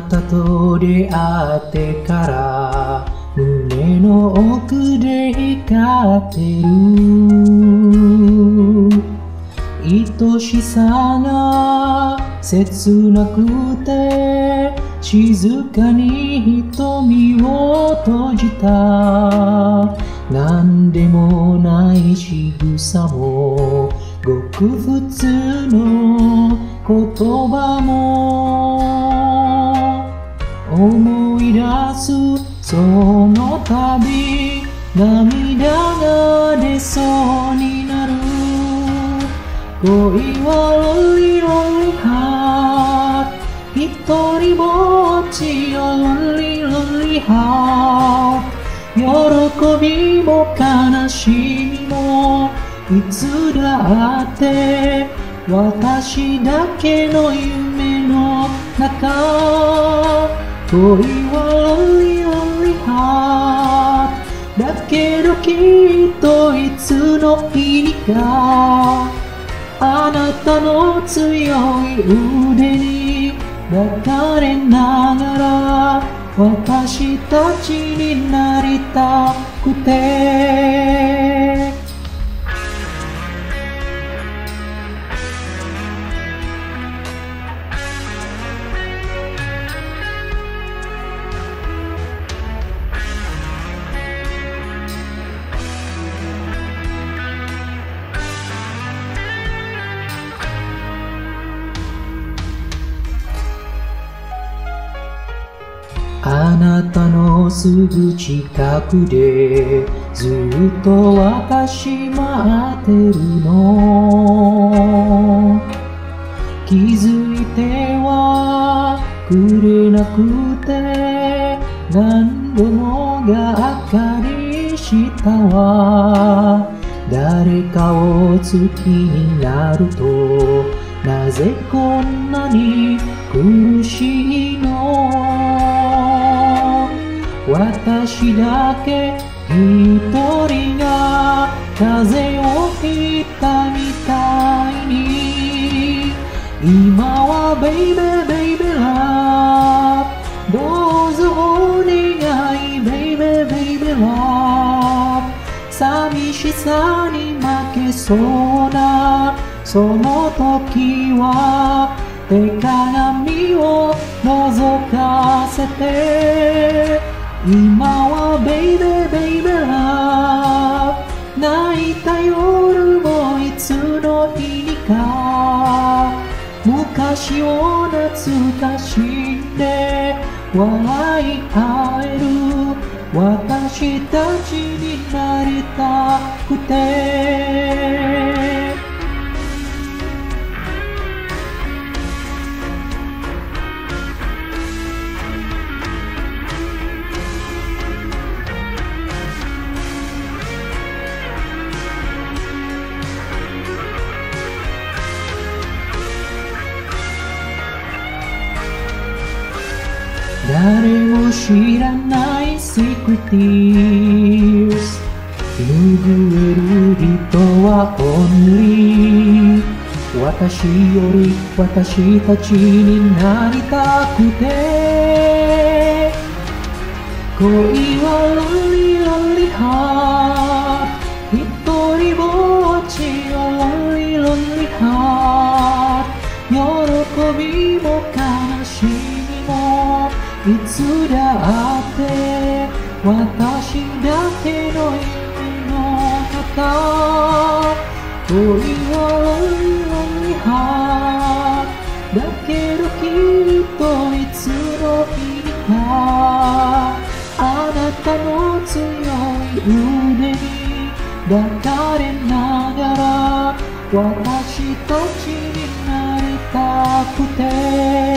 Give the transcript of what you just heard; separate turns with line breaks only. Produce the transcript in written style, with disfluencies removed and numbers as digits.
たと出会ってから胸の奥で光ってる愛しさが切なくて静かに瞳を閉じたなんでもない仕草もごく普通の言葉も思い出すその度涙が出そうになる恋はロリロリハート一人ぼっちよロリロリハート喜びも悲しみもいつだって私だけの夢の中恋はロリロリハートだけどきっといつの日にかあなたの強い腕に抱かれながら私たちになりたくてあなたのすぐ近くでずっと私待ってるの気づいてはくれなくて何度もがっかりしたわ誰かを好きになるとなぜこんなに苦しいの私だけ一人が風邪をひいたみたいに今はベイベーベイベーラブどうぞお願いベイベーベイベーラブ寂しさに負けそうなその時は手鏡を覗かせて今はベイベーベイベーラブ泣いた夜もいつの日にか昔を懐かしんで笑い合える私たちになりたくて誰も知らない Secret Tears 拭える人は Only 私より私たちになりたくて恋はロリロリハート一人ぼっちよロリロリハート喜びも悲しみもいつだって私だけの夢の中恋はロリロリハートだけどきっといつの日にかあなたの強い腕に抱かれながら私たちになりたくて